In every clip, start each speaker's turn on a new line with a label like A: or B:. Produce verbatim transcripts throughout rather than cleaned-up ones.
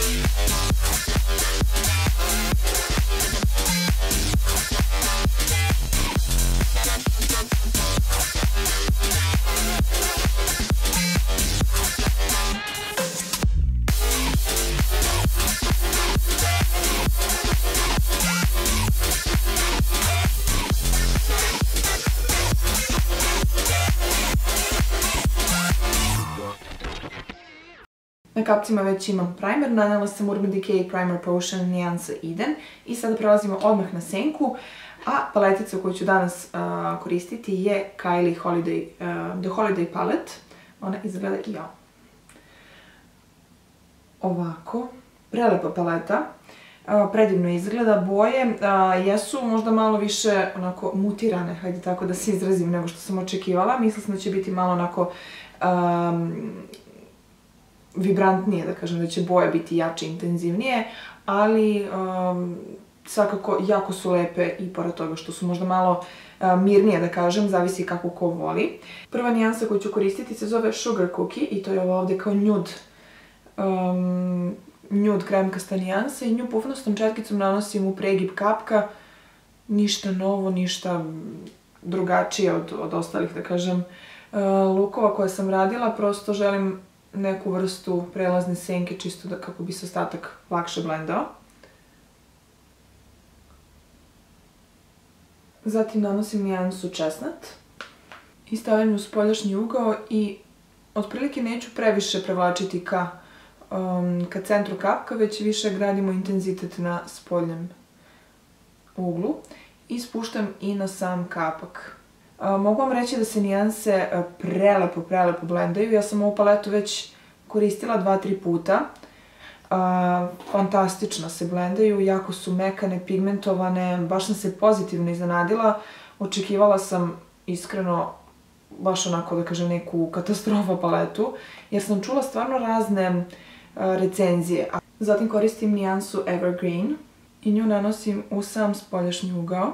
A: Na kapcima već imam primer, nanela sam Urban Decay Primer Potion nijansa Eden i sada prelazimo odmah na senku, a paletica koju ću danas uh, koristiti je Kylie Holiday, uh, The Holiday Palette. Ona izgleda i ja. Ovako, prelepa paleta, uh, predivno izgleda, boje uh, jesu možda malo više onako mutirane, hajde tako da se izrazim, nego što sam očekivala. Mislila sam da će biti malo onako um, vibrantnije, da kažem, da će boje biti jače, intenzivnije, ali um, svakako jako su lepe i pored toga što su možda malo uh, mirnije, da kažem, zavisi kako ko voli. Prva nijansa koju ću koristiti se zove Sugar Cookie i to je ovo ovde kao nude, um, nude kremkasta nijansa i nju pufnastom četkicom nanosim u pregib kapka. Ništa novo, ništa drugačije od, od ostalih, da kažem, uh, lukova koje sam radila, prosto želim neku vrstu prelazne senke, čisto da kako bi se ostatak lakše blendao. Zatim nanosim nijansu Chestnut i stavljam u spoljašnji ugao i otprilike neću previše prevlačiti ka, um, ka centru kapka, već više gradimo intenzitet na spoljnem uglu i spuštam i na sam kapak. Uh, mogu vam reći da se nijanse uh, prelepo, prelepo blendaju. Ja sam ovu paletu već koristila dva, tri puta. Uh, fantastično se blendaju, jako su mekane, pigmentovane, baš sam se pozitivno iznenadila. Očekivala sam iskreno baš onako, da kažem, neku katastrofa paletu, jer sam čula stvarno razne uh, recenzije. Zatim koristim nijansu Evergreen i nju nanosim u sam spoljašnji ugao.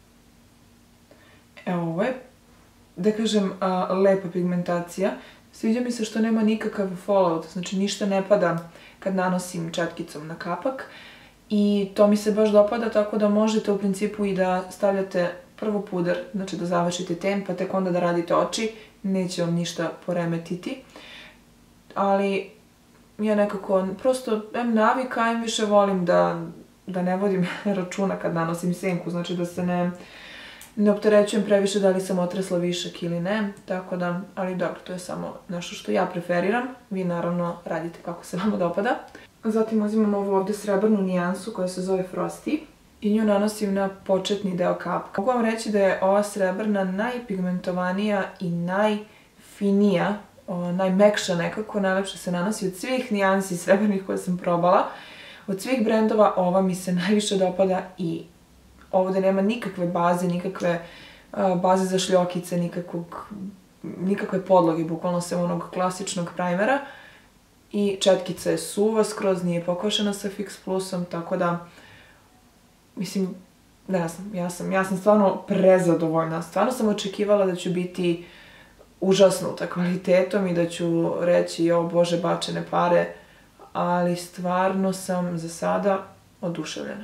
A: Evo, ovo je, da kažem, lepa pigmentacija. Sviđa mi se što nema nikakav fallout, znači ništa ne pada kad nanosim četkicom na kapak. I to mi se baš dopada, tako da možete u principu i da stavljate prvo puder, znači da završite ten, pa tek onda da radite oči. Neće vam ništa poremetiti. Ali ja nekako, prosto, em navika, em više volim da, da ne vodim računa kad nanosim senku, znači da se ne... Ne opterećujem previše da li sam otresla višak ili ne, tako da, ali dobro, to je samo nešto što ja preferiram. Vi naravno radite kako se vama dopada. Zatim uzimam ovu ovde srebrnu nijansu koja se zove Frosty i nju nanosim na početni deo kapka. Mogu vam reći da je ova srebrna najpigmentovanija i najfinija, najmekša nekako, najlepše se nanosi od svih nijansi srebrnih koje sam probala. Od svih brendova ova mi se najviše dopada i ovdje nema nikakve baze, nikakve uh, baze za šljokice, nikakvog, nikakve podloge, bukvalno sem onog klasičnog primera. I četkica je suva, skroz nije pokošena sa Fix Plusom, tako da, mislim, ne znam, ja sam, ja sam stvarno prezadovoljna. Stvarno sam očekivala da ću biti užasnuta kvalitetom i da ću reći, jo, bože, bačene pare, ali stvarno sam za sada oduševljena.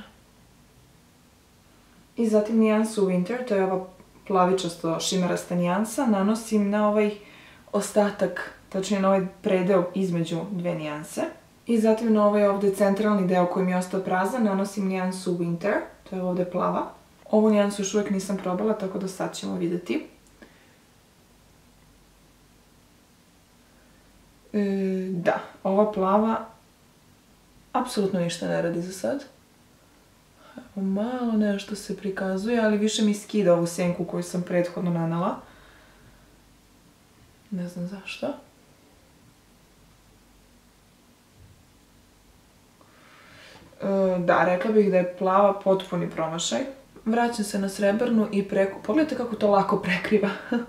A: I zatim nijansu Winter, to je ova plavičasto šimerasta nijansa, nanosim na ovaj ostatak, tačnije na ovaj predeo između dve nijanse. I zatim na ovaj ovdje centralni deo koji mi je ostao prazan nanosim nijansu Winter, to je ovdje plava. Ovu nijansu još uvijek nisam probala, tako da sad ćemo vidjeti. E, da, ova plava apsolutno ništa ne radi za sad. Evo, malo nešto se prikazuje, ali više mi skida ovu senku koju sam prethodno nanela. Ne znam zašto. E, da, rekla bih da je plava potpuni promašaj. Vraćam se na srebrnu i preko... Pogledajte kako to lako prekriva.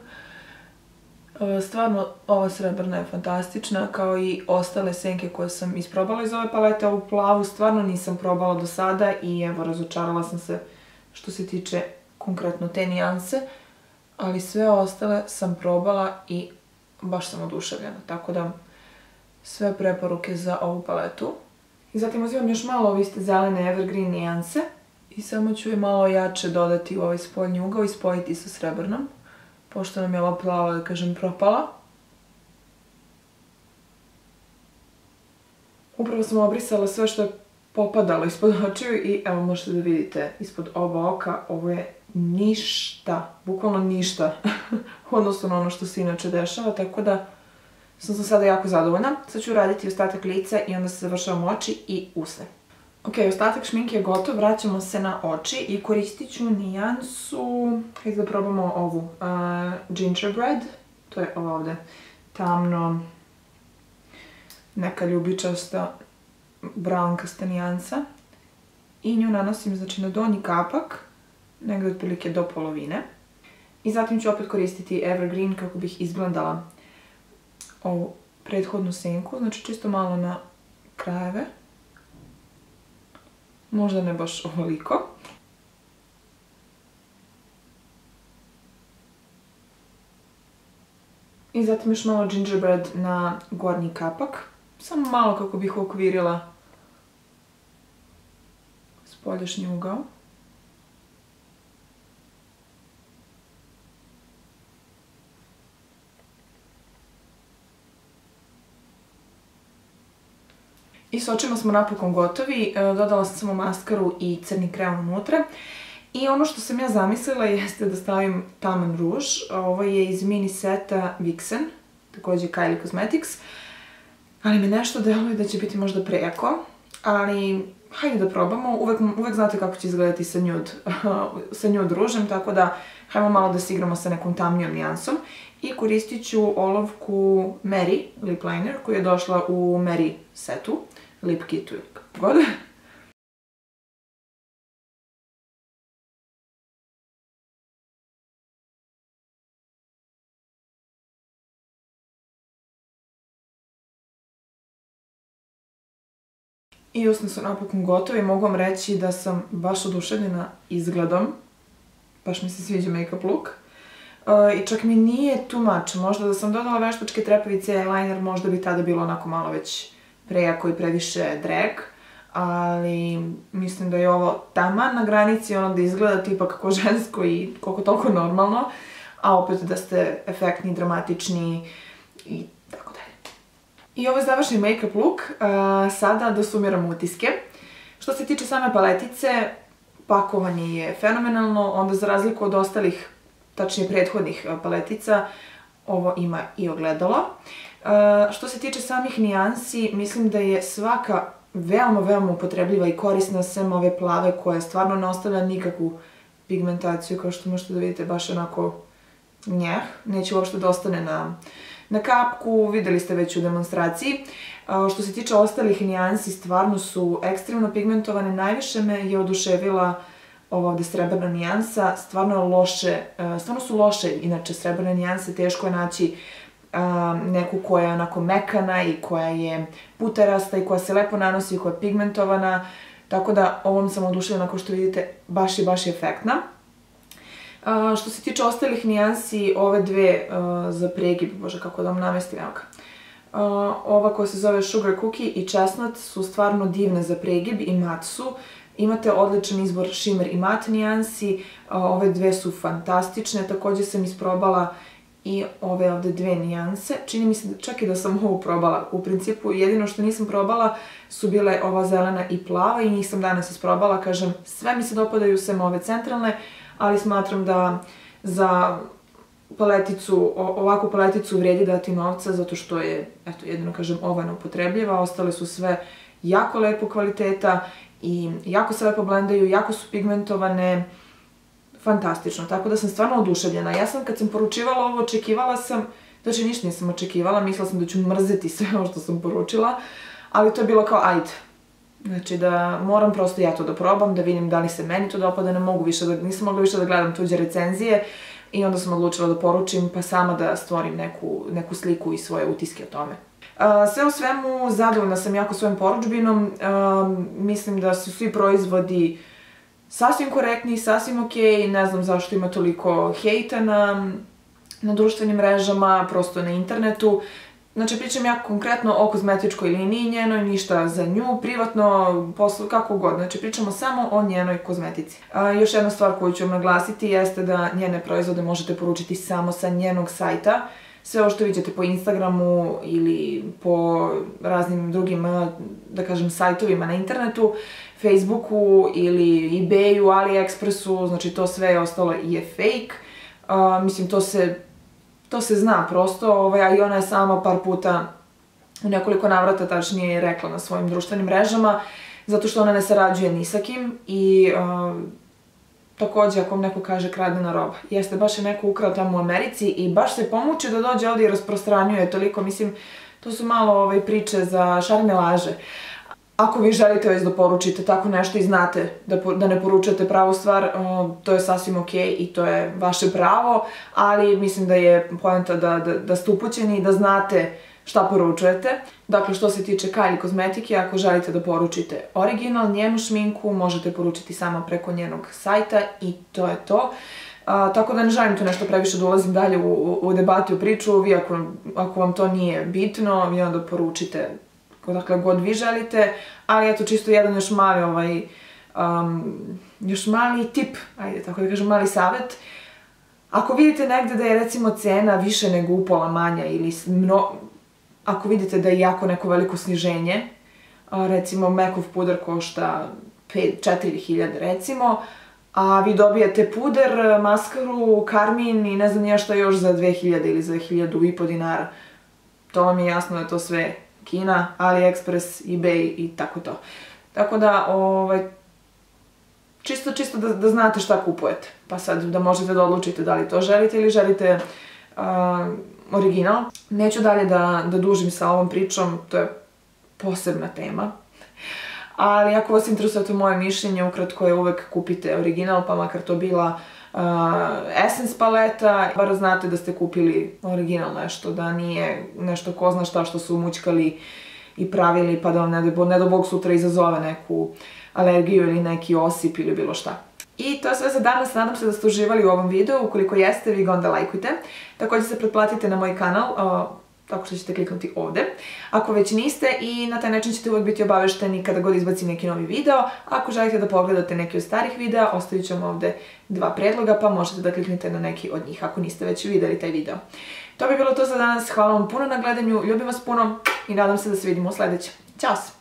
A: Stvarno, ova srebrna je fantastična, kao i ostale senke koje sam isprobala iz ove palete. Ovu plavu stvarno nisam probala do sada i evo, razočarala sam se što se tiče konkretno te nijanse, ali sve ostale sam probala i baš sam oduševljena, tako da sve preporuke za ovu paletu. I zatim uzimam još malo ove iste zelene evergreen nijanse i samo ću je malo jače dodati u ovaj spoljni ugao i spojiti sa srebrnom, pošto nam je ova plava, da kažem, propala. Upravo sam obrisala sve što je popadalo ispod očiju i evo možete da vidite ispod oba oka, ovo je ništa, bukvalno ništa u odnosu na ono što se inače dešava, tako da sam za sada jako zadovoljna. Sad ću raditi ostatak lica i onda se završavam oči i usne. Ok, ostatak šminke je gotov, vraćamo se na oči i koristit ću nijansu, hajde da probamo ovu, uh, Gingerbread, to je ova ovde tamno, neka ljubičasta, brownkasta nijansa. I nju nanosim, znači, na donji kapak, negdje otprilike do polovine. I zatim ću opet koristiti evergreen kako bih izblendala ovu prethodnu senku, znači čisto malo na krajeve. Možda ne baš ovoliko. I zatim još malo gingerbread na gornji kapak. Samo malo kako bih uokvirila spoljašnji ugao. I s očima smo napokon gotovi, dodala sam samo maskaru i crni krem unutra. I ono što sam ja zamislila jeste da stavim taman ruž, ovo je iz mini seta Vixen, također Kylie Cosmetics, ali mi nešto deluje da će biti možda prejako, ali hajde da probamo, uvek, uvek znate kako će izgledati sa nude, sa nude ružem, tako da hajmo malo da se igramo sa nekom tamnijom nijansom. I koristit ću olovku Mary Lip Liner koja je došla u Mary setu, Lip Kitu ili kako god. I usne su napokon gotovi, mogu vam reći da sam baš oduševljena izgledom, baš mi se sviđa make-up look. I čak mi nije too much, možda da sam dodala veštačke trepavice i eyeliner, možda bi tada bilo onako malo već prejako i previše drag, ali mislim da je ovo taman na granici ono da izgleda tipa kako žensko i koliko toliko normalno, a opet da ste efektni, dramatični i tako dalje. I ovo je završni make-up look, sada da sumiram utiske. Što se tiče same paletice, pakovanje je fenomenalno, onda za razliku od ostalih, tačnije prethodnih paletica, ovo ima i ogledalo. Što se tiče samih nijansi, mislim da je svaka veoma, veoma upotrebljiva i korisna, sem ove plave koja stvarno ne ostavlja nikakvu pigmentaciju, kao što možete da vidite, baš onako njeh, neće uopšte da ostane na, na kapku, videli ste već u demonstraciji. Što se tiče ostalih nijansi, stvarno su ekstremno pigmentovane, najviše me je oduševila ova ovde srebrna nijansa, stvarno je loše, stvarno su loše, inače srebrne nijanse, teško je naći neku koja je onako mekana i koja je puterasta i koja se lepo nanosi i koja je pigmentovana, tako da ovom sam oduševljena, kao što vidite, baš i baš je efektna. Što se tiče ostalih nijansi, ove dve za pregib, bože kako da vam namestim, evo ga. Ova koja se zove Sugar Cookie i Chestnut su stvarno divne za pregib i mat su. Imate odličan izbor shimmer i mat nijansi, ove dve su fantastične, također sam isprobala i ove ovde dve nijanse. Čini mi se čak i da sam ovu probala. U principu jedino što nisam probala su bile ova zelena i plava i njih sam danas isprobala. Kažem, sve mi se dopadaju sem ove centralne, ali smatram da za paleticu, ovakvu paleticu vredi dati novca zato što je, eto, jedino kažem, ova neupotrebljiva. Ostale su sve jako lepo kvaliteta i jako se lepo blendaju, jako su pigmentovane, fantastično, tako da sam stvarno oduševljena. Ja sam kad sam poručivala ovo očekivala sam, znači ništa nisam očekivala, mislila sam da ću mrzeti sve ovo što sam poručila, ali to je bilo kao ajde. Znači da moram prosto ja to da probam, da vidim da li se meni to dopada, ne mogu više da, nisam mogla više da gledam tuđe recenzije i onda sam odlučila da poručim pa sama da stvorim neku, neku sliku i svoje utiske o tome. Sve u svemu, zadovoljna sam jako svojim porudžbinom, mislim da su svi proizvodi sasvim korektni, sasvim okej, ne znam zašto ima toliko hejta na, na društvenim mrežama, prosto na internetu. Znači, pričam ja konkretno o kozmetičkoj liniji njenoj, ništa za nju, privatno, poslu, kako god. Znači, pričamo samo o njenoj kozmetici. A, još jedna stvar koju ću vam naglasiti jeste da njene proizvode možete poručiti samo sa njenog sajta. Sve ovo što vidite po Instagramu ili po raznim drugim, da kažem, sajtovima na internetu, Facebooku ili eBayu, AliExpressu, znači to sve ostalo je fake. Uh, mislim, to se, to se zna prosto, ovaj, a i ona je sama par puta u nekoliko navrata tačnije rekla na svojim društvenim mrežama, zato što ona ne sarađuje ni sa kim i uh, takođe, ako vam neko kaže kradena roba, jeste, baš je neko ukrao tamo u Americi i baš se pomuči da dođe ovdje i rasprostranjuje toliko, mislim, to su malo ovaj, priče za šarene laže. Ako vi želite već da poručite tako nešto i znate da, da ne poručujete pravu stvar, uh, to je sasvim okej i to je vaše pravo, ali mislim da je poenta da, da, da ste upućeni i da znate šta poručujete. Dakle, što se tiče Kylie kozmetike, ako želite da poručite original, njenu šminku, možete poručiti samo preko njenog sajta i to je to. A, tako da ne želim tu nešto previše da ulazim dalje u, u, u debati, u priču. Vi ako, ako vam to nije bitno, vi onda poručite dakle god vi želite, ali eto čisto jedan još mali ovaj, um, još mali tip, ajde tako da kažem, mali savjet. Ako vidite negde da je recimo cena više nego upola manja ili mno, ako vidite da je jako neko veliko sniženje, recimo Mekov puder košta pet do četiri hiljade recimo, a vi dobijete puder, maskaru, karmin i ne znam ja šta još za dve hiljade ili za hiljadu i po dinara. To vam je jasno da je to sve Kina, AliExpress, eBay i tako to. Tako da, ovaj, čisto, čisto da, da znate šta kupujete. Pa sad da možete da odlučite da li to želite ili želite uh, original. Neću dalje da, da dužim sa ovom pričom, to je posebna tema. Ali ako vas interesuje to moje mišljenje, ukratko je uvek kupite original, pa makar to bila uh, Essence paleta, bar znate da ste kupili original nešto, da nije nešto ko zna šta što su mućkali i pravili, pa da vam ne do, ne do Bog sutra izazove neku alergiju ili neki osip ili bilo šta. I to je sve za danas, nadam se da ste uživali u ovom videu, ukoliko jeste, vi ga onda lajkujte. Također se pretplatite na moj kanal, uh, tako što ćete kliknuti ovde, ako već niste, i na taj način ćete uvijek biti obavešteni kada god izbacim neki novi video. Ako želite da pogledate neki od starih videa, ostavit ću vam ovde dva predloga, pa možete da kliknete na neki od njih ako niste već videli taj video. To bi bilo to za danas, hvala vam puno na gledanju, ljubim vas puno i nadam se da se vidimo u sledećem. Ćao!